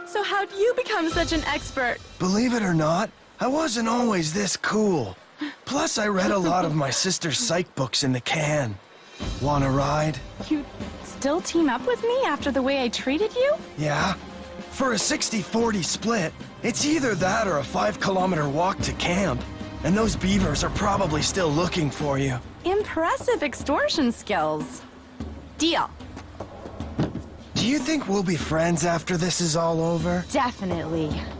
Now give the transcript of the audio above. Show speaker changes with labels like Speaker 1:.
Speaker 1: So how'd you become such an expert?
Speaker 2: Believe it or not, I wasn't always this cool. Plus, I read a lot of my sister's psych books in the can. Want a ride?
Speaker 1: You still team up with me after the way I treated you?
Speaker 2: Yeah. For a 60-40 split, it's either that or a 5-kilometer walk to camp. And those beavers are probably still looking for you.
Speaker 1: Impressive extortion skills. Deal.
Speaker 2: Do you think we'll be friends after this is all over?
Speaker 1: Definitely.